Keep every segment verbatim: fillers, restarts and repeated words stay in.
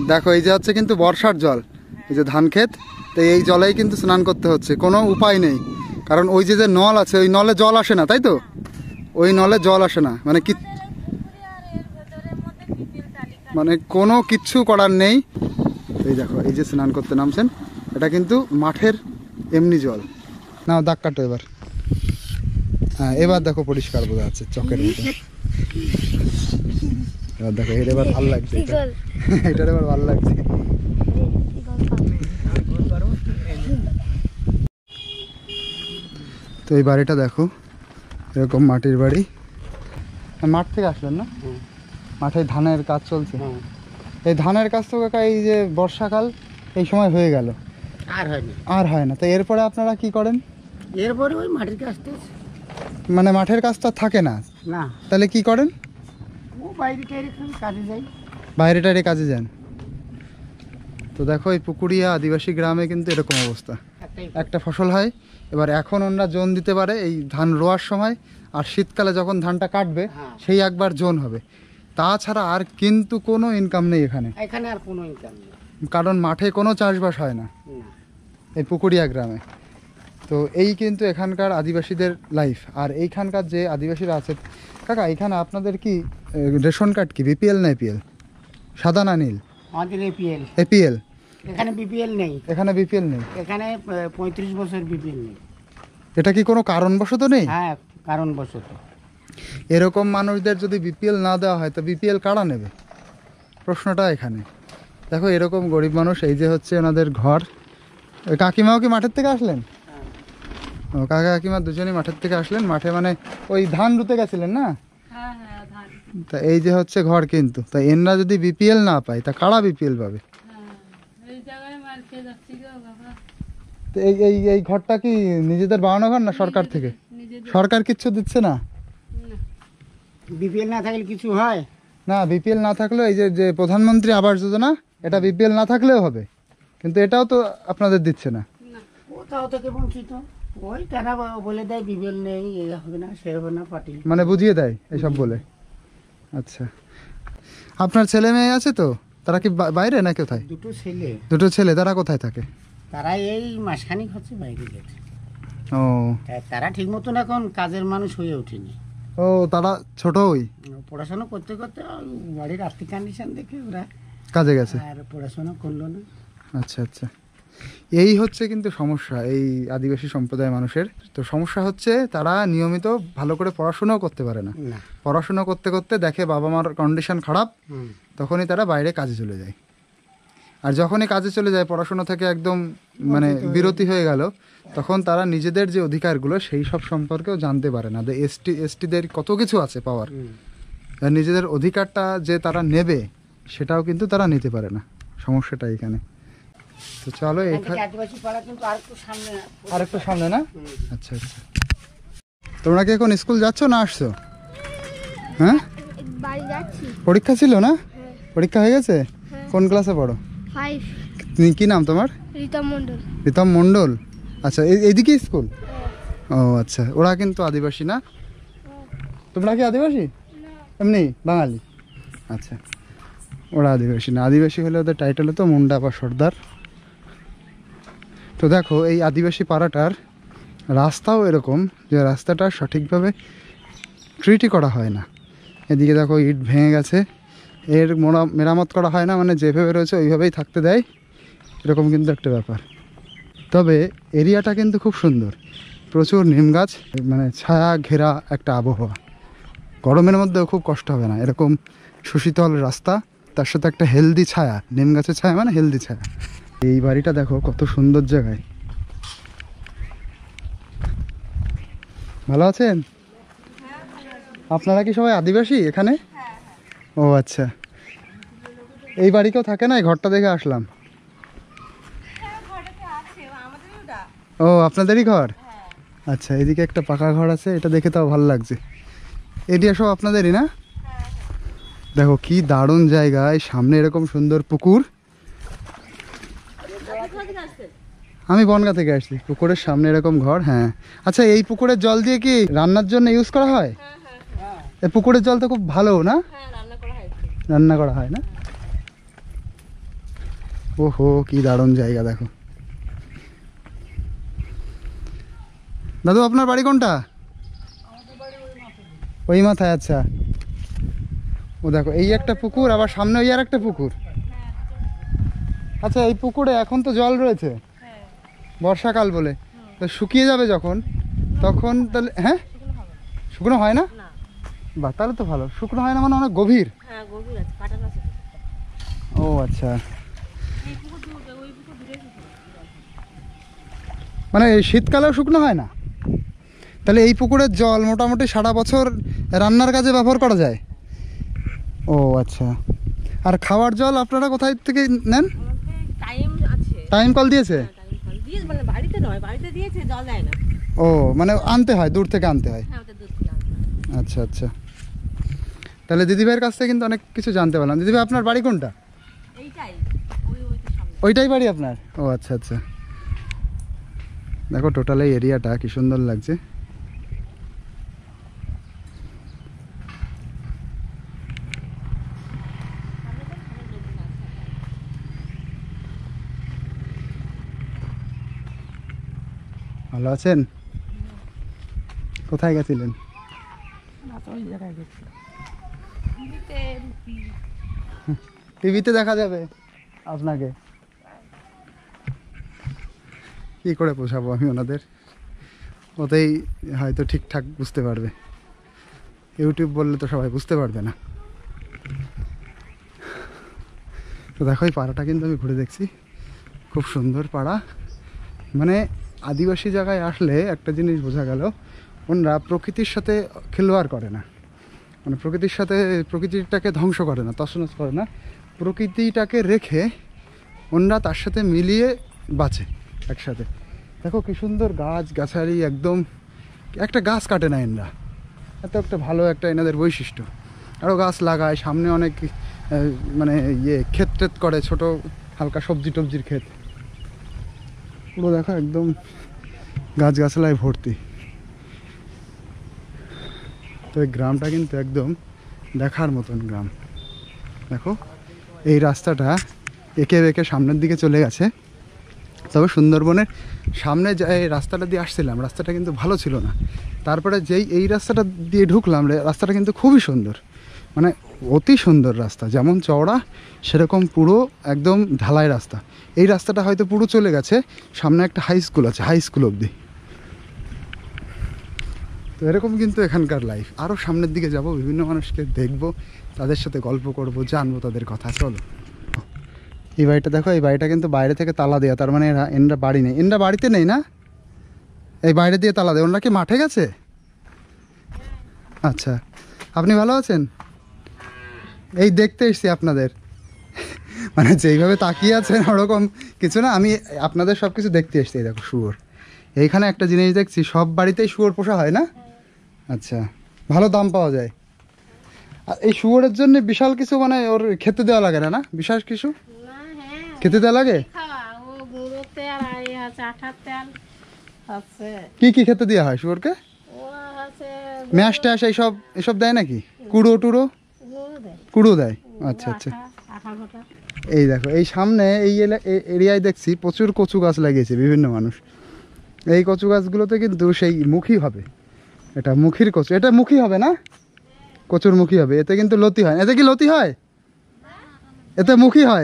দেখো এই যে হচ্ছে কিন্তু বর্ষার জল, এই যে ধান ক্ষেত, তো এই জলেই কিন্তু স্নান করতে হচ্ছে, কোনো উপায় নেই। কারণ ওই যে যে নল আছে ওই নলে জল আসে না, তাই তো? ওই নলে জল আসে না, মানে কি মানে কোনো কিচ্ছু করার নেই। এই দেখো এই যে স্নান করতে নামছেন, এটা কিন্তু মাঠের এমনি জল। নাও দাগ কাটো এবার। হ্যাঁ এবার দেখো পরিষ্কার বোঝা যাচ্ছে চকের মতো। এবার দেখো এটা এবার ভালো লাগছে, এটার এবার ভালো লাগছে। তো এই বাড়িটা দেখো এরকম মাটির বাড়ি। মাঠ থেকে আসলেন না? মাঠে ধানের কাজ চলছে। এই ধানের কাজ তো কাকা এই যে বর্ষাকাল এই সময় হয়ে গেল, আর হয় না আর হয় না। তো এরপরে আপনারা কি করেন? এরপরে ওই মাটির কাজটা, মানে মাঠের কাজটা থাকে না না তাহলে কি করেন? ও বাইরে টাইরে কাজে যাই, বাইরে টাইরে কাজে যান। তো দেখো এই পুকুরিয়া আদিবাসী গ্রামে কিন্তু এরকম অবস্থা, একটা ফসল হয়। এবার এখন ওনারা জোন দিতে পারে এই ধান রোয়ার সময়, আর শীতকালে যখন ধানটা কাটবে সেই একবার জোন হবে। তাছাড়া আর কিন্তু কোনো ইনকাম নেই এখানে, এখানে আর কোনো ইনকাম নেই, কারণ মাঠে কোনো চাষবাস হয় না এই পুকুরিয়া গ্রামে। তো এই কিন্তু এখানকার আদিবাসীদের লাইফ। আর এইখানকার যে আদিবাসীরা আছে কাকা, এখানে আপনাদের কি রেশন কার্ড কি বিপিএল না এপিএল? সাদা না নীল? আমাদের এপিএল। এপিএল? এখানে বিপিএল নেই। এখানে বিপিএল নেই? এখানে পঁয়ত্রিশ বছর বিপিএল নেই। এটা কি কোনো কারণবশত নেই? হ্যাঁ কারণবশত। এরকম মানুষদের যদি বিপিএল না দেওয়া হয় তো বিপিএল কারা নেবে? প্রশ্নটা এখানে। দেখো এরকম গরিব মানুষ, এই যে হচ্ছে ওনাদের ঘর। কাকিমাও কি মাঠের থেকে আসলেন? ও কাকা কাকিমা দুজনেই মাঠের থেকে আসলেন। মাঠে মানে ওই ধান রুতে গেছিলেন না? তা এই যে হচ্ছে ঘর কিন্তু, তা এনরা যদি বিপিএল না পায় তা কারা বিপিএল পাবে? তো এই এই এই ঘরটা কি নিজেদের বানানো ঘর না সরকার থেকে? সরকার কিচ্ছু দিচ্ছে না? বিপিএল না থাকলে কিছু হয় না, বিপিএল না থাকলেও এই যে যে প্রধানমন্ত্রী আবাস যোজনা, এটা বিপিএল না থাকলেও হবে, কিন্তু এটাও তো আপনাদের দিচ্ছে না। ওটাও থেকে বঞ্চিত। ওই তারা বলে দেয় বিপিএল নেই, এই হবে না সে হবে না, পার্টি মানে বুঝিয়ে দেয় এইসব বলে। আচ্ছা, আপনার ছেলে মেয়ে আছে তো? তারা কি বাইরে না কোথায়? দুটো ছেলে। দুটো ছেলে, তারা কোথায় থাকে? তারা এই মাসখানিক হচ্ছে বাইরে গেছে। ও তারা ঠিক মতন এখন কাজের মানুষ হয়ে ওঠেনি। ও তারা ছোটই পড়াশোনা করতে করতে বাড়ির আর্থিক কন্ডিশন দেখে ওরা কাজে গেছে, আর পড়াশোনা করলো না। আচ্ছা আচ্ছা, এই হচ্ছে কিন্তু সমস্যা এই আদিবাসী সম্প্রদায়ের মানুষের। তো সমস্যা হচ্ছে তারা নিয়মিত ভালো করে পড়াশোনাও করতে পারে না। পড়াশোনা করতে করতে দেখে বাবা মার কন্ডিশন খারাপ, তখনই তারা বাইরে কাজে চলে যায়। আর যখনই কাজে চলে যায়, পড়াশোনা থেকে একদম মানে বিরতি হয়ে গেল, তখন তারা নিজেদের যে অধিকারগুলো সেই সব সম্পর্কেও জানতে পারে না। এসটি এসটিদের কত কিছু আছে পাওয়ার, নিজেদের অধিকারটা যে তারা নেবে সেটাও কিন্তু তারা নিতে পারে না। সমস্যাটা এখানে। তো চলো আর একটু সামনে না? আচ্ছা আচ্ছা, তোমরা কি এখন স্কুল যাচ্ছ না আসছো? হ্যাঁ পরীক্ষা ছিল না? পরীক্ষা হয়ে গেছে? কোন ক্লাসে পড়ো? তুমি কি নাম তোমার? রিতম মণ্ডল। রিতম মণ্ডল, আচ্ছা। এইদিকে স্কুল? ও আচ্ছা, ওরা কিন্তু আদিবাসী না? তোমরা কি আদিবাসী? এমনি বাঙালি? আচ্ছা, ওরা আদিবাসী না। আদিবাসী হলে ওদের টাইটেল হতো মুন্ডা বা সর্দার। তো দেখো এই আদিবাসী পাড়াটার রাস্তাও এরকম যে রাস্তাটা সঠিকভাবে ট্রিটই করা হয় না। এদিকে দেখো ইট ভেঙে গেছে, এর মেরামত করা হয় না, মানে যেভাবে রয়েছে ওইভাবেই থাকতে দেয়, এরকম কিন্তু একটা ব্যাপার। তবে এরিয়াটা কিন্তু খুব সুন্দর, প্রচুর নিম গাছ, মানে ছায়া ঘেরা একটা আবহাওয়া। গরমের মধ্যেও খুব কষ্ট হবে না, এরকম সুশীতল রাস্তা, তার সাথে একটা হেলদি ছায়া, নিম গাছের ছায়া মানে হেলদি ছায়া। এই বাড়িটা দেখো কত সুন্দর জায়গায়। ভালো আছেন? আপনারা কি সবাই আদিবাসী এখানে? ও আচ্ছা, এই বাড়ি কেউ থাকে না? এই ঘরটা দেখে আসলাম। ও আপনাদেরই ঘর? আচ্ছা, এদিকে একটা পাকা ঘর আছে, এটা দেখে তাও ভালো লাগছে। এরিয়া সব আপনাদেরই না? দেখো কি দারুণ জায়গায়, সামনে এরকম সুন্দর পুকুর। আমি বনগাঁ থেকে আসছি। পুকুরের সামনে এরকম ঘর। হ্যাঁ আচ্ছা, এই পুকুরের জল দিয়ে কি রান্নার জন্য ইউজ করা হয়? এই পুকুরের জল তো খুব ভালো না? রান্না করা হয় না? ওহো কি দারুণ জায়গা দেখো। দাদু আপনার বাড়ি কোনটা? ওই মাথায়, আচ্ছা। ও দেখো এই একটা পুকুর, আবার সামনে ওই আর একটা পুকুর। আচ্ছা এই পুকুরে এখন তো জল রয়েছে বর্ষাকাল বলে, তো শুকিয়ে যাবে যখন তখন তাহলে, হ্যাঁ শুকনো হয় না? বা তাহলে তো ভালো, শুকনো হয় না মানে অনেক গভীর। ও আচ্ছা, মানে এই শীতকালেও শুকনো হয় না? তাহলে এই পুকুরের জল মোটামুটি সারা বছর রান্নার কাজে ব্যবহার করা যায়। ও আচ্ছা, আর খাওয়ার জল আপনারা কোথায় থেকে নেন? টাইম কল দিয়েছে? ও মানে আনতে হয়, দূর থেকে আনতে হয়। আচ্ছা আচ্ছা, তাহলে দিদিভাইয়ের কাছ থেকে কিন্তু অনেক কিছু জানতে পারলাম। দিদিভাই আপনার বাড়ি কোনটা? ওইটাই বাড়ি আপনার? ও আচ্ছা আচ্ছা, দেখো টোটাল এই এরিয়াটা কি সুন্দর লাগছে। ভালো আছেন? কোথায় গেছিলেন? টিভিতে দেখা যাবে আপনাকে, কি করে পোষাবো আমি ওনাদের, ওতেই হয়তো ঠিকঠাক বুঝতে পারবে, ইউটিউব বললে তো সবাই বুঝতে পারবে না। তো দেখো এই পাড়াটা কিন্তু আমি ঘুরে দেখছি, খুব সুন্দর পাড়া। মানে আদিবাসী জায়গায় আসলে একটা জিনিস বোঝা গেল, ওনারা প্রকৃতির সাথে খেলোয়াড় করে না, মানে প্রকৃতির সাথে প্রকৃতিটাকে ধ্বংস করে না, তছনছ করে না, প্রকৃতিটাকে রেখে ওনারা তার সাথে মিলিয়ে বাঁচে একসাথে। দেখো কি সুন্দর গাছ গাছালি, একদম একটা গাছ কাটে না এনরা, এত একটা ভালো একটা এনাদের বৈশিষ্ট্য। আরও গাছ লাগায়, সামনে অনেক মানে ইয়ে ক্ষেত টেত করে, ছোটো হালকা সবজি টবজির ক্ষেত, পুরো দেখো একদম গাছগাছালায় ভর্তি। তো এই গ্রামটা কিন্তু একদম দেখার মতন গ্রাম। দেখো এই রাস্তাটা এঁকে বেঁকে সামনের দিকে চলে গেছে, তবে সুন্দরবনের সামনে যে এই রাস্তাটা দিয়ে আসছিলাম, রাস্তাটা কিন্তু ভালো ছিল না। তারপরে যেই এই রাস্তাটা দিয়ে ঢুকলাম, রাস্তাটা কিন্তু খুবই সুন্দর, মানে অতি সুন্দর রাস্তা, যেমন চওড়া সেরকম পুরো একদম ঢালাই রাস্তা। এই রাস্তাটা হয়তো পুরো চলে গেছে, সামনে একটা হাই স্কুল আছে, হাই স্কুল অবধি। তো এরকম কিন্তু এখানকার লাইফ। আরও সামনের দিকে যাব, বিভিন্ন মানুষকে দেখব, তাদের সাথে গল্প করব, জানবো তাদের কথা। চলো, এই বাড়িটা দেখো, এই বাড়িটা কিন্তু বাইরে থেকে তালা দেওয়া, তার মানে এরা এনরা বাড়ি নেই, এনরা বাড়িতে নেই না, এই বাইরে দিয়ে তালা দেয়। ওনারা কি মাঠে গেছে? আচ্ছা, আপনি ভালো আছেন? এই দেখতে এসছি আপনাদের, মানে যেইভাবে তাকিয়ে আছেন ওরকম কিছু না, আমি আপনাদের সব কিছু দেখতে এসছি। এই দেখো শুয়োর, এইখানে একটা জিনিস দেখছি, সব বাড়িতেই শুয়োর পোষা হয় না? আচ্ছা, ভালো দাম পাওয়া যায়। আর এই শুয়োরের জন্য বিশাল কিছু মানে ওর খেতে দেওয়া লাগে না? না বিশাল কিছু খেতে দেওয়া লাগে? কি কি খেতে দেওয়া হয় শুয়োরকে? ম্যাশ ট্যাশ এইসব এসব দেয় নাকি? কুড়ো টুড়ো কুড়ো দেয়? আচ্ছা আচ্ছা। এই দেখো এই সামনে এই এরিয়ায় দেখছি প্রচুর কচু গাছ লাগিয়েছে বিভিন্ন মানুষ। এই কচু গাছগুলোতে কিন্তু সেই মুখী হবে, এটা মুখীর কচু, এটা মুখী হবে না, কচুর মুখী হবে। এতে কিন্তু লতি হয়, এতে কি লতি হয়? এতে মুখী হয়?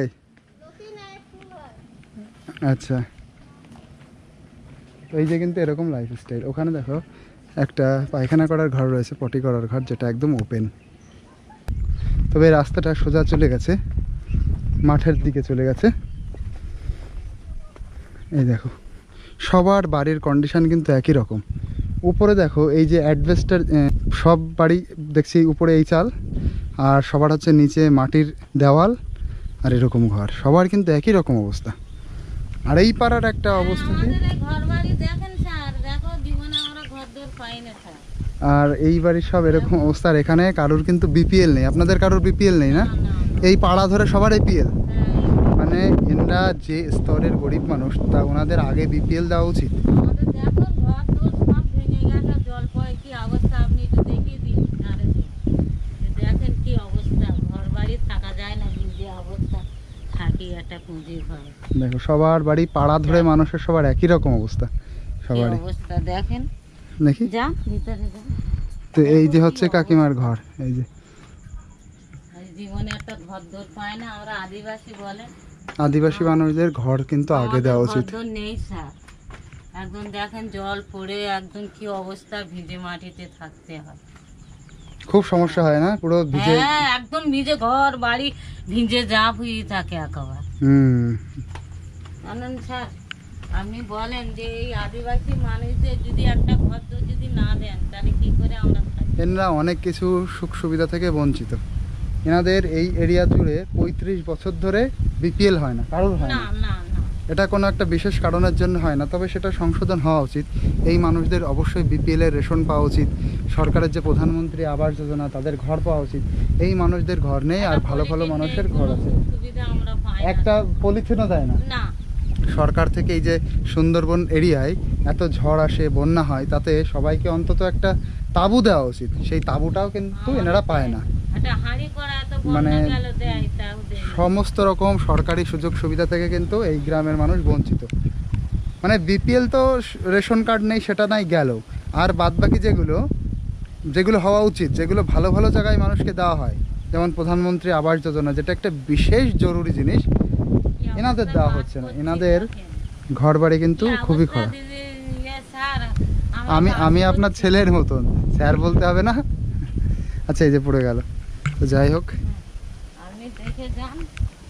আচ্ছা, এই যে কিন্তু এরকম লাইফ স্টাইল। ওখানে দেখো একটা পায়খানা করার ঘর রয়েছে, পটি করার ঘর, যেটা একদম ওপেন। তবে এই রাস্তাটা সোজা চলে গেছে মাঠের দিকে চলে গেছে। এই দেখো সবার বাড়ির কন্ডিশন কিন্তু একই রকম। উপরে দেখো এই যে অ্যাডভেস্টার, সব বাড়ি দেখছি উপরে এই চাল, আর সবার হচ্ছে নিচে মাটির দেওয়াল আর এরকম ঘর, সবার কিন্তু একই রকম অবস্থা। আর এই পাড়ার একটা অবস্থা কি, আর এই বাড়ির সব এরকম অবস্থা। আর এখানে কারোর কিন্তু বিপিএল নেই, আপনাদের কারোর বিপিএল নেই না? এই পাড়া ধরে সবার এপিএল, মানে এনরা যে স্তরের গরিব মানুষ, তা ওনাদের আগে বিপিএল দেওয়া উচিত। কি একটা পুঁজি ঘর। দেখো সবার বাড়ি পাড়া ধরে মানুষের সবার একই রকম অবস্থা কি সবারই। অবস্থা দেখেন, দেখি যা ভিতরে যা। তো এই যে হচ্ছে কাকিমার ঘর, এই যে এই জীবনে একটা ঘর দর পায় না, আমরা আদিবাসী বলে। আদিবাসী মানুষদের ঘর কিন্তু আগে দেওয়া উচিত। ঘর দর নেই স্যার, একদম দেখেন জল পড়ে একদম কি অবস্থা, ভিজে মাটিতে থাকতে হয়। খুব সমস্যা হয় না পুরো ভিজে? হ্যাঁ একদম ভিজে, ঘর বাড়ি ভিজে যা হয়ে থাকে একেবারে। হুম জানেন স্যার, আপনি বলেন যে এই আদিবাসী মানুষদের যদি একটা ঘর দর যদি না দেন তাহলে কি করে আমরা থাকি? এনারা অনেক কিছু সুখ সুবিধা থেকে বঞ্চিত। এনাদের এই এরিয়া জুড়ে পঁয়ত্রিশ বছর ধরে বিপিএল হয় না, কারোর হয় না না। না না, এটা কোনো একটা বিশেষ কারণের জন্য হয় না, তবে সেটা সংশোধন হওয়া উচিত। এই মানুষদের অবশ্যই বিপিএল এর রেশন পাওয়া উচিত। সরকারের যে প্রধানমন্ত্রী আবাস যোজনা, তাদের ঘর পাওয়া উচিত। এই মানুষদের ঘর নেই, আর ভালো ভালো মানুষের ঘর আছে। সুবিধা আমরা পাই না। একটা পলিথিনও দেয় না না সরকার থেকে। এই যে সুন্দরবন এরিয়ায় এত ঝড় আসে, বন্যা হয়, তাতে সবাইকে অন্তত একটা তাঁবু দেওয়া উচিত। সেই তাঁবুটাও কিন্তু এনারা পায় না। একটা হাঁড়ি করা এত মানে বন্যা গেল দেয়, তাও দেয় না। সমস্ত রকম সরকারি সুযোগ সুবিধা থেকে কিন্তু এই গ্রামের মানুষ বঞ্চিত। মানে বিপিএল তো রেশন কার্ড নেই সেটা নাই গেল, আর বাদবাকি যেগুলো যেগুলো হওয়া উচিত, যেগুলো ভালো ভালো জায়গায় মানুষকে দেওয়া হয়, যেমন প্রধানমন্ত্রী আবাস যোজনা, যেটা একটা বিশেষ জরুরি জিনিস, কি এনাদের অবস্থা দেওয়া বাদ হচ্ছে না। করছে এনাদের দেখেন। ঘর বাড়ি কিন্তু কি খুবই অবস্থা খারাপ। দিদি, ইয়ে স্যার, আমরা আমি বাস আমি করছি। আপনার ছেলের মতন, স্যার বলতে হবে না। আচ্ছা এই যে পড়ে গেল, তো যাই হোক, আপনি দেখে যান।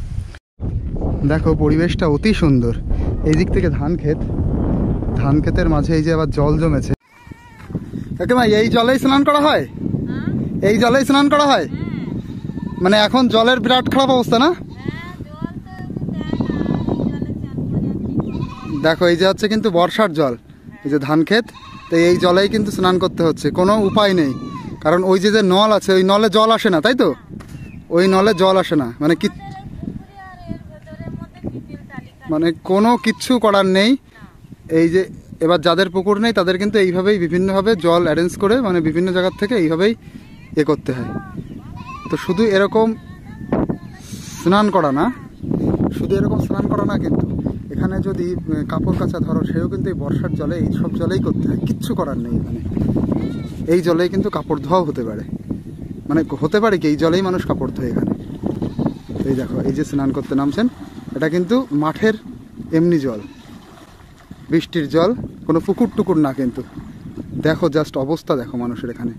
দেখো পরিবেশটা অতি সুন্দর। এই দিক থেকে ধান ক্ষেত, ধান ক্ষেতের মাঝে এই যে আবার জল জমেছে। কাকিমা এই জলেই স্নান করা হয়? হ্যাঁ এই জলেই স্নান করা হয়? হ্যাঁ মানে এখন জলের বিরাট খারাপ অবস্থা না? হ্যাঁ, জল তো দেয় না, জলে চান করে আর কি করবে? দেখো এই যে হচ্ছে কিন্তু বর্ষার জল, এই যে ধান ক্ষেত, তো এই জলেই কিন্তু স্নান করতে হচ্ছে, কোনো উপায় নেই। কারণ ওই যে যে নল আছে, ওই নলে জল আসে না, তাই তো? ওই নলে জল আসে না, মানে কি, পুকুরে আর এর ভেতরের মধ্যে বিপিএল তালিকা মানে কোনো কিচ্ছু করার নেই। এই যে এবার যাদের পুকুর নেই তাদের কিন্তু এইভাবেই বিভিন্নভাবে জল অ্যারেঞ্জ করে, মানে বিভিন্ন জায়গার থেকে এইভাবেই এ করতে হয়। তো শুধু এরকম স্নান করা না, শুধু এরকম স্নান করা না কিন্তু এখানে যদি উম, কাপড় কাচা ধরো, সেও কিন্তু এই বর্ষার জলে এই সব জলেই করতে হয়, কিচ্ছু করার নেই এখানে। এই জলেই কিন্তু কাপড় ধোয়াও হতে পারে, মানে হতে পারে কি এই জলেই মানুষ কাপড় ধোয় এখানে। তো এই দেখো এই যে স্নান করতে নামছেন, এটা কিন্তু মাঠের এমনি জল, বৃষ্টির জল, কোনো পুকুর টুকুর না কিন্তু। দেখো জাস্ট অবস্থা দেখো মানুষের এখানে।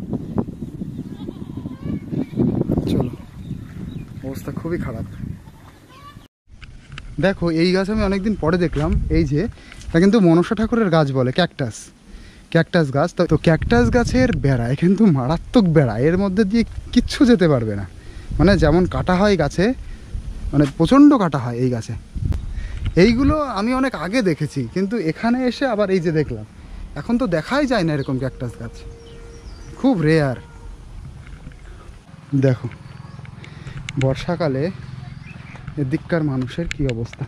চলো, অবস্থা খুবই খারাপ। দেখো এই গাছ আমি অনেকদিন পরে দেখলাম, এই যে এটা কিন্তু মনসা ঠাকুরের গাছ বলে, ক্যাকটাস, ক্যাকটাস গাছ। তো ক্যাকটাস গাছের বেড়ায় কিন্তু মারাত্মক বেড়া, এর মধ্যে দিয়ে কিচ্ছু যেতে পারবে না। মানে যেমন কাটা হয় গাছে, মানে প্রচণ্ড কাটা হয় এই গাছে। এইগুলো আমি অনেক আগে দেখেছি, কিন্তু এখানে এসে আবার এই যে দেখলাম। এখন তো দেখাই যায় না এরকম ক্যাকটাস গাছ, খুব রেয়ার। দেখো বর্ষাকালে এদিককার মানুষের কি অবস্থা।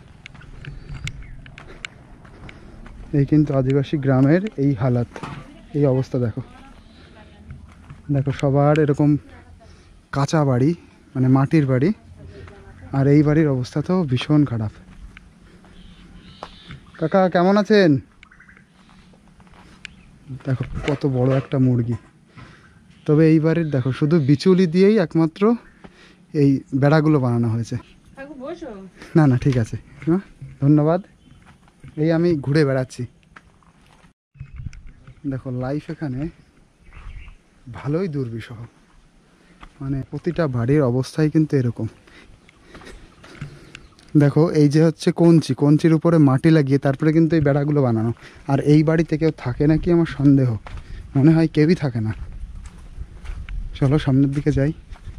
এই কিন্তু আদিবাসী গ্রামের এই হালাত, এই অবস্থা দেখো। দেখো সবার এরকম কাঁচা বাড়ি, মানে মাটির বাড়ি, আর এই বাড়ির অবস্থা তো ভীষণ খারাপ। কাকা কেমন আছেন? দেখো কত বড় একটা মুরগি। তবে এই বাড়ির দেখো শুধু বিচুলি দিয়েই একমাত্র এই বেড়াগুলো বানানো হয়েছে। না না ঠিক আছে, হ্যাঁ ধন্যবাদ। এই আমি ঘুরে বেড়াচ্ছি। দেখো লাইফ এখানে ভালোই দুর্বিষহ, মানে প্রতিটা বাড়ির অবস্থাই কিন্তু এরকম। দেখো এই যে হচ্ছে কঞ্চি, কঞ্চির উপরে মাটি লাগিয়ে তারপরে কিন্তু এই বেড়াগুলো বানানো। আর এই বাড়িতে কেউ থাকে নাকি আমার সন্দেহ, মনে হয় কেউই থাকে না। চলো সামনের দিকে যাই।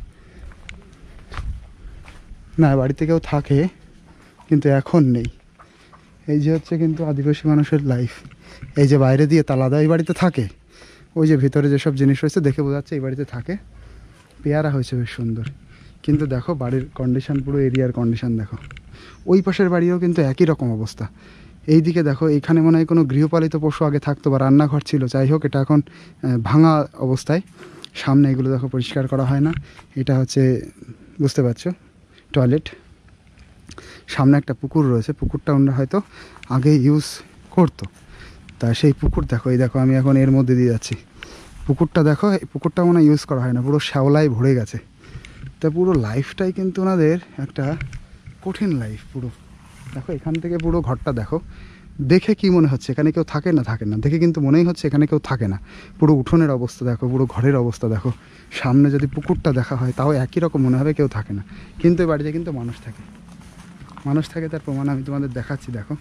না বাড়িতে কেউ থাকে কিন্তু এখন নেই। এই যে হচ্ছে কিন্তু আদিবাসী মানুষের লাইফ। এই যে বাইরে দিয়ে তালা দেওয়া, এই বাড়িতে থাকে। ওই যে ভিতরে যেসব জিনিস রয়েছে দেখে বোঝা যাচ্ছে এই বাড়িতে থাকে। পেয়ারা হয়েছে বেশ সুন্দর, কিন্তু দেখো বাড়ির কন্ডিশন, পুরো এরিয়ার কন্ডিশন দেখো। ওই পাশের বাড়িও কিন্তু একই রকম অবস্থা। এই দিকে দেখো, এইখানে মনে হয় কোনো গৃহপালিত পশু আগে থাকতো বা রান্নাঘর ছিল, যাই হোক এটা এখন ভাঙা অবস্থায়। সামনে এগুলো দেখো পরিষ্কার করা হয় না। এটা হচ্ছে বুঝতে পারছো টয়লেট। সামনে একটা পুকুর রয়েছে, পুকুরটা ওনারা হয়তো আগে ইউজ করতো। তা সেই পুকুর দেখো, এই দেখো আমি এখন এর মধ্যে দিয়ে যাচ্ছি, পুকুরটা দেখো, এই পুকুরটা মনে হয় ইউজ করা হয় না, পুরো শ্যাওলায় ভরে গেছে। তা পুরো লাইফটাই কিন্তু ওনাদের একটা কঠিন লাইফ পুরো। দেখো এখান থেকে পুরো ঘরটা দেখো, দেখে কি মনে হচ্ছে এখানে কেউ থাকে না? থাকে না, দেখে কিন্তু মনেই হচ্ছে এখানে কেউ থাকে না। পুরো উঠোনের অবস্থা দেখো, পুরো ঘরের অবস্থা দেখো, সামনে যদি পুকুরটা দেখা হয় তাও একই রকম মনে হবে কেউ থাকে না, কিন্তু এই বাড়িতে কিন্তু মানুষ থাকে। মানুষ থাকে তার প্রমাণ আমি তোমাদের দেখাচ্ছি। দেখো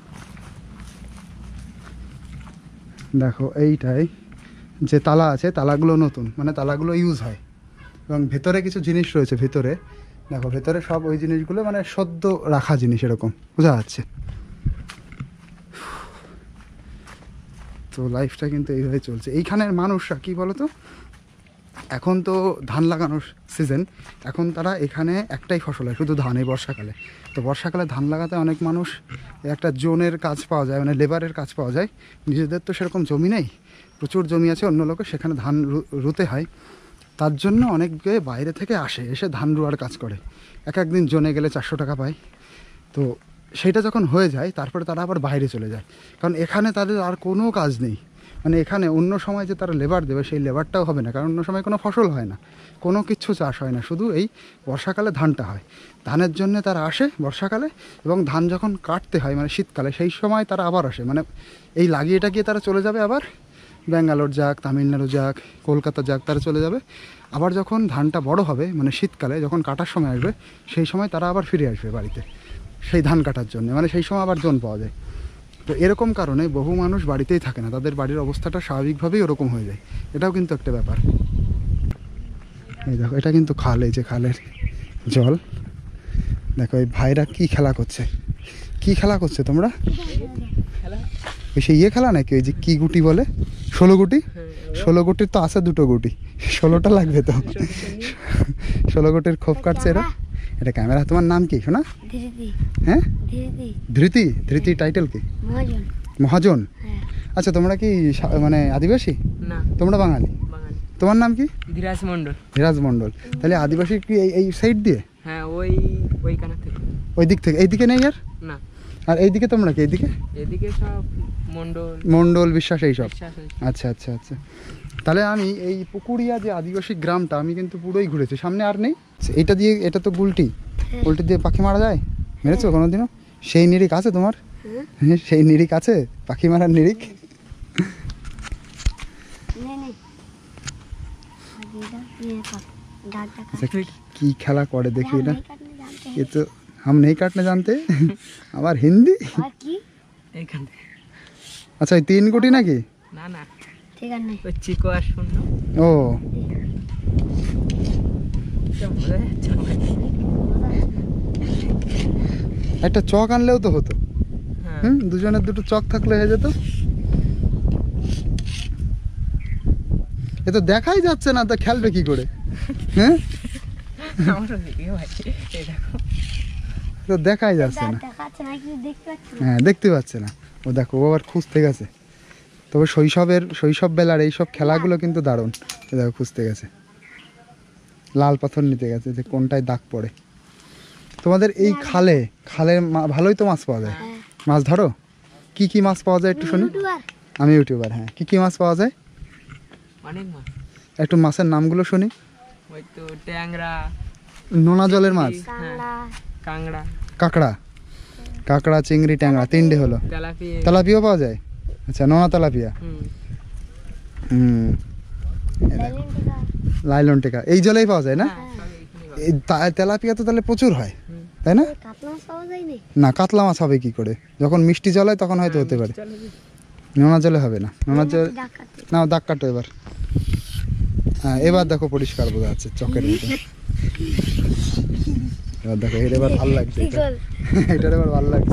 দেখো এইটাই যে তালা আছে, তালাগুলো নতুন, মানে তালাগুলো ইউজ হয়, এবং ভেতরে কিছু জিনিস রয়েছে ভেতরে, দেখো ভেতরে সব ওই জিনিসগুলো মানে সদ্য রাখা জিনিস, এরকম বোঝা যাচ্ছে। তো লাইফটা কিন্তু এইভাবে চলছে। এইখানের মানুষরা কি বলতো, এখন তো ধান লাগানোর সিজন, এখন তারা এখানে একটাই ফসল হয় শুধু ধান, এই বর্ষাকালে। তো বর্ষাকালে ধান লাগাতে অনেক মানুষ একটা জোনের কাজ পাওয়া যায়, মানে লেবারের কাজ পাওয়া যায়। নিজেদের তো সেরকম জমি নেই, প্রচুর জমি আছে অন্য লোকের, সেখানে ধান রুতে হয়, তার জন্য অনেকে বাইরে থেকে আসে, এসে ধান রোয়ার কাজ করে। এক একদিন জোনে গেলে চারশো টাকা পায়। তো সেটা যখন হয়ে যায় তারপরে তারা আবার বাইরে চলে যায়, কারণ এখানে তাদের আর কোনো কাজ নেই। মানে এখানে অন্য সময় যে তারা লেবার দেবে সেই লেবারটাও হবে না, কারণ অন্য সময় কোনো ফসল হয় না, কোনো কিচ্ছু চাষ হয় না, শুধু এই বর্ষাকালে ধানটা হয়। ধানের জন্য তারা আসে বর্ষাকালে, এবং ধান যখন কাটতে হয় মানে শীতকালে, সেই সময় তারা আবার আসে, মানে এই লাগিয়ে টাকিয়ে তারা চলে যাবে, আবার ব্যাঙ্গালোর যাক, তামিলনাড়ু যাক, কলকাতা যাক, তারা চলে যাবে। আবার যখন ধানটা বড় হবে মানে শীতকালে যখন কাটার সময় আসবে, সেই সময় তারা আবার ফিরে আসবে বাড়িতে সেই ধান কাটার জন্য, মানে সেই সময় আবার জন পাওয়া যায়। তো এরকম কারণে বহু মানুষ বাড়িতেই থাকে না, তাদের বাড়ির অবস্থাটা স্বাভাবিকভাবেই ওরকম হয়ে যায়, এটাও কিন্তু একটা ব্যাপার। এই দেখো এটা কিন্তু খাল, এই যে খালের জল, দেখো এই ভাইরা কি খেলা করছে, কি খেলা করছে তোমরা? ওই সেই ইয়ে খেলা নাকি, ওই যে কি গুটি বলে, ষোলো গুটি? ষোলো গুটির তো আছে দুটো গুটি, ষোলোটা লাগবে তো। ষোলো গুটির খোপ কাটছে এরা। এটা ক্যামেরা। তোমার নাম কি শোনা? হ্যাঁ ধৃতি। ধৃতি টাইটেল কি? মহাজন। আচ্ছা তোমরা কি মানে আদিবাসী? না, তোমরা বাঙালি। তোমার নাম কি? ধীরাজ মন্ডল। ধীরাজ মন্ডল। তাহলে আদিবাসী কি এই এই সাইড দিয়ে? হ্যাঁ, ওই ওইখানে থেকে। ওই দিক থেকে? এইদিকে নেই আর? না। আর এইদিকে তোমরা কি? এইদিকে এদিকে সব মন্ডল, মন্ডল বিশ্বাস এইসব। বিশ্বাস হয়েছে। আচ্ছা আচ্ছা আচ্ছা। তাহলে আমি এই পুকুরিয়া যে আদিবাসী গ্রামটা আমি কিন্তু পুরোই ঘুরেছি, সামনে আর নেই। এটা দিয়ে, এটা তো গুলটি, গুলটি দিয়ে পাখি মারা যায়, মেরেছো কোনোদিনও? সেই নিরিখ আছে তোমার? হ্যাঁ, সেই নিরিখ আছে, পাখি মারার নিরিখ? আচ্ছা, কি খেলা করে দেখি এটা, এ তো हम नहीं काटने जानते। আবার হিন্দি। এইখান থেকে। আচ্ছা এই তিন কোটি নাকি? না না, ঠিক আছে, ওই চিকো আর শূন্য। ও একটা চক আনলেও তো হতো। হুম, দুজনের দুটো চক থাকলে হয়ে যেত। এ তো দেখাই যাচ্ছে না, তা খেলবে কি করে? হ্যাঁ, তো দেখাই যাচ্ছে না। হ্যাঁ, দেখতে পাচ্ছে না। ও দেখো, ও আবার খুঁজতে গেছে। তবে শৈশবের শৈশব বেলার এইসব খেলাগুলো কিন্তু দারুণ। দেখো খুঁজতে গেছে, লাল পাথর নিতে গেছে যে কোনটায় দাগ পড়ে। তোমাদের এই খালে খালে ভালোই তো মাছ পাওয়া যায়। মাছ ধরো? কি কি মাছ পাওয়া যায় একটু শুনি। আমি ইউটিউবার। হ্যাঁ, কি কি মাছ পাওয়া যায়? অনেক মাছ। একটু মাছের নামগুলো শুনি। ওই তো ট্যাংরা, নোনা জলের মাছ, কাংড়া, কাঁকড়া, কাঁকড়া, চিংড়ি, ট্যাংরা, তিনটে হলো। তেলাপিয়া, তেলাপিয়াও পাওয়া যায়। আচ্ছা, নোনা তেলাপিয়া। হুম, লাইলন টেকা এই জলেই পাওয়া যায় না? এই তেলাপিয়া তো তাহলে প্রচুর হয়, তাই না? না, কাতলা মাছ হবে কি করে? যখন মিষ্টি জল হয় তখন হয়তো হতে পারে, নোনা জলে হবে না। নোনা জল না, দাগ কাটো এবার। হ্যাঁ, এবার দেখো পরিষ্কার বোঝা যাচ্ছে চকের মতো। এবার দেখো, এর এবার ভালো লাগছে, এটার এবার ভালো লাগছে।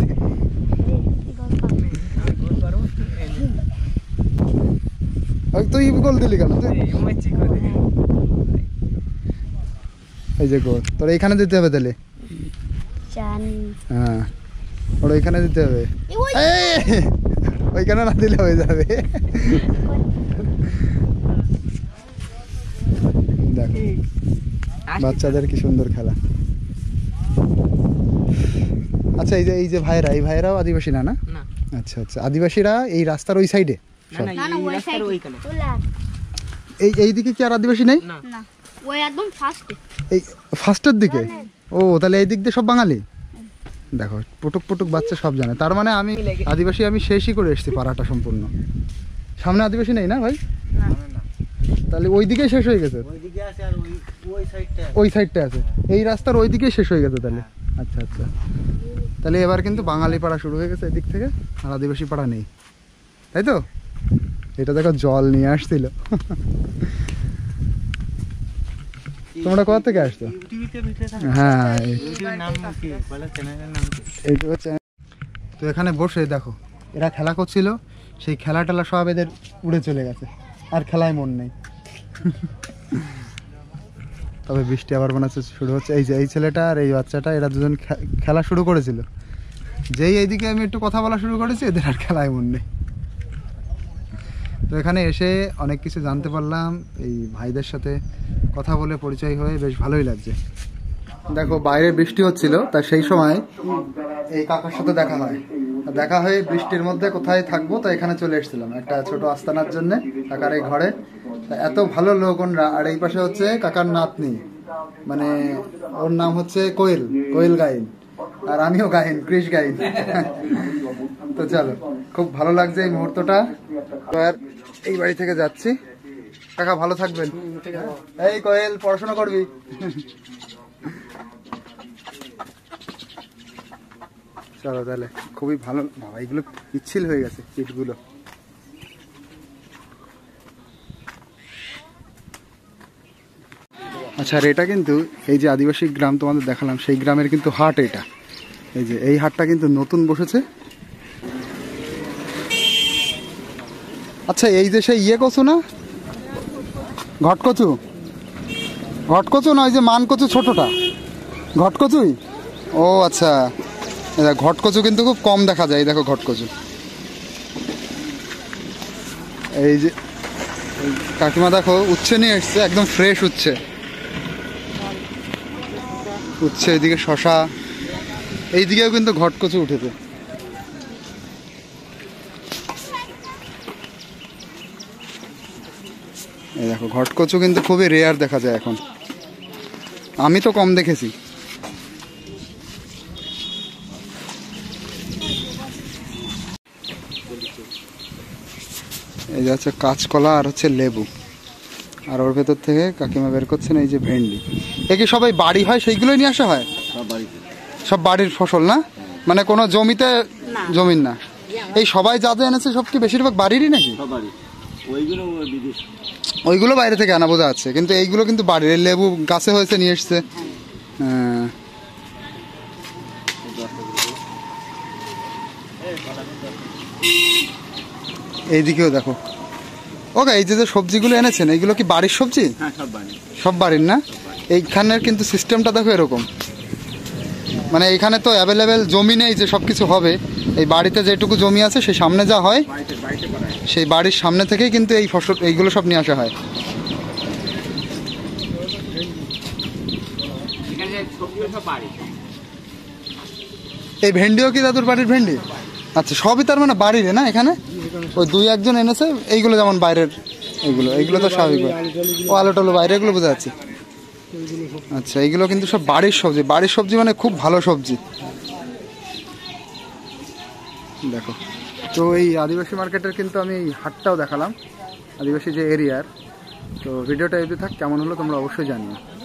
তুই গোল দিলি কেন? এই যে গোল, তোর এইখানে দিতে হবে তাহলে। হ্যাঁ, ওর ওইখানে দিতে হবে, ওইখানে না দিলে হয়ে যাবে। দেখো বাচ্চাদের কি সুন্দর খেলা। আচ্ছা, এই যে এই যে ভাইরা, এই ভাইরাও আদিবাসী না? না, না আচ্ছা আচ্ছা, আদিবাসীরা এই রাস্তার ওই সাইডে? না না এই রাস্তার ওইখানে। এই এই দিকে কি আর আদিবাসী নেই? না না, ওই একদম ফার্স্টে। এই ফার্স্টের দিকে? ও, তাহলে এই দিক দিয়ে সব বাঙালি। দেখো পুটুক পুটুক বাচ্চা সব জানে, তার মানে আমি আদিবাসী আমি শেষই করে এসেছি পাড়াটা সম্পূর্ণ। সামনে আদিবাসী নেই না ভাই? তাহলে ওই দিকেই শেষ হয়ে গেছে? ওই সাইডটা আছে, এই রাস্তার ওই দিকেই শেষ হয়ে গেছে তাহলে। আচ্ছা আচ্ছা, তাহলে এবার কিন্তু বাঙালি পাড়া শুরু হয়ে গেছে এদিক থেকে, আর আদিবাসী পাড়া নেই, তাই তো? এটা দেখো জল নিয়ে আসছিল। তোমরা কোথা থেকে আসছো? হ্যাঁ, তো এখানে বসে দেখো এরা খেলা করছিল, সেই খেলা টেলা সব এদের উড়ে চলে গেছে, আর খেলায় মন নেই। তবে বৃষ্টি আবার মনে হচ্ছে শুরু হচ্ছে। এই যে এই ছেলেটা আর এই বাচ্চাটা, এরা দুজন খেলা শুরু করেছিল, যেই এইদিকে আমি একটু কথা বলা শুরু করেছি এদের আর খেলায় মন নেই। তো এখানে এসে অনেক কিছু জানতে পারলাম, এই ভাইদের সাথে কথা বলে পরিচয় হয়ে বেশ ভালোই লাগছে। দেখো বাইরে বৃষ্টি হচ্ছিল, তা সেই সময় এই কাকার সাথে দেখা হয়, দেখা হয়ে বৃষ্টির মধ্যে কোথায় থাকবো, তো এখানে চলে এসেছিলাম একটা ছোট আস্তানার জন্য কাকার এই ঘরে। এত ভালো লোক ওনরা, আর এই পাশে হচ্ছে কাকার নাতনি, মানে ওর নাম হচ্ছে কোয়েল, কোয়েল গাইন, আর আমিও গাইন, ক্রিস গাইন। তো চলো, খুব ভালো লাগছে এই মুহূর্তটা। তো আর এই বাড়ি থেকে যাচ্ছি, কাকা ভালো থাকবেন। এই কোয়েল, পড়াশোনা করবি। চলো তাহলে, খুবই ভালো। বাবা এইগুলো পিচ্ছিল হয়ে গেছে ইটগুলো। আচ্ছা, আর এটা কিন্তু এই যে আদিবাসী গ্রাম তোমাদের দেখালাম, সেই গ্রামের কিন্তু হাট এটা। এই যে এই হাটটা কিন্তু নতুন বসেছে। আচ্ছা, এই যে সেই ইয়ে কচু না, ঘটকচু? ঘটকচু না, ওই যে মান কচু ছোটটা, ঘটকচুই? ও আচ্ছা, ঘটকচু কিন্তু খুব কম দেখা যায়। দেখো ঘটকচু, এই যে কাকিমা দেখো উচ্ছে নিয়ে এসছে, একদম ফ্রেশ উচ্ছে। উচ্ছে, এইদিকে শশা, এইদিকেও কিন্তু ঘটকচু উঠেছে। এই দেখো ঘটকচু কিন্তু খুবই রেয়ার দেখা যায় এখন, আমি তো কম দেখেছি। এই যে হচ্ছে কাঁচকলা আর হচ্ছে লেবু, আর ওর ভেতর থেকে কাকিমা বের করছেন এই যে ভেন্ডি। এ কি সবাই বাড়ি হয় সেইগুলোই নিয়ে আসা হয়? সব বাড়ির ফসল না, মানে কোনো জমিতে জমিন না? এই সবাই যা যা এনেছে সব কি বেশিরভাগ বাড়িরই নাকি? ওইগুলো বাইরে থেকে আনা বোঝা যাচ্ছে, কিন্তু এইগুলো কিন্তু বাড়ির। লেবু গাছে হয়েছে, নিয়ে এসছে। হ্যাঁ, এইদিকেও দেখো। ওকে, এই যে যে সবজিগুলো এনেছেন এইগুলো কি বাড়ির সবজি? সব বাড়ির না? এইখানের কিন্তু সিস্টেমটা দেখো এরকম, মানে এইখানে তো অ্যাভেলেবেল জমি নেই যে সব কিছু হবে। এই বাড়িতে যেটুকু জমি আছে সেই সামনে যা হয়, সেই বাড়ির সামনে থেকেই কিন্তু এই ফসল এইগুলো সব নিয়ে আসা হয়। এই ভেন্ডিও কি দাদুর বাড়ির ভেন্ডি? আচ্ছা, সবই তার মানে বাড়ির না? এখানে ওই দুই একজন এনেছে, এইগুলো যেমন বাইরের, এইগুলো এইগুলো তো স্বাভাবিক। ও আলো টালো বাইরে, এগুলো বোঝা যাচ্ছে। আচ্ছা, এইগুলো কিন্তু সব বাড়ির সবজি। বাড়ির সবজি মানে খুব ভালো সবজি। দেখো, তো এই আদিবাসী মার্কেটের কিন্তু আমি এই হাটটাও দেখালাম, আদিবাসী যে এরিয়ার। তো ভিডিওটা এতে থাক, কেমন হলো তোমরা অবশ্যই জানিও।